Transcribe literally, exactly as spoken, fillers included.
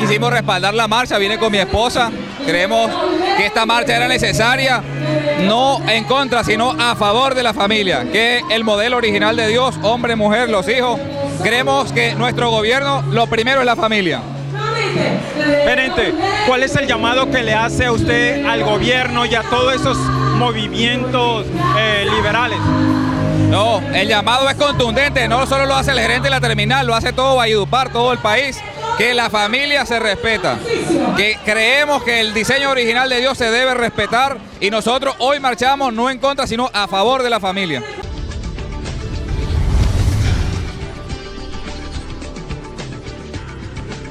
quisimos respaldar la marcha, vine con mi esposa, creemos que esta marcha era necesaria, no en contra, sino a favor de la familia, que el modelo original de Dios, hombre, mujer, los hijos. Creemos que nuestro gobierno, lo primero es la familia. Gerente, ¿cuál es el llamado que le hace a usted al gobierno y a todos esos movimientos eh, liberales? No, el llamado es contundente, no solo lo hace el gerente de la terminal, lo hace todo Valledupar, todo el país, que la familia se respeta, que creemos que el diseño original de Dios se debe respetar y nosotros hoy marchamos no en contra, sino a favor de la familia.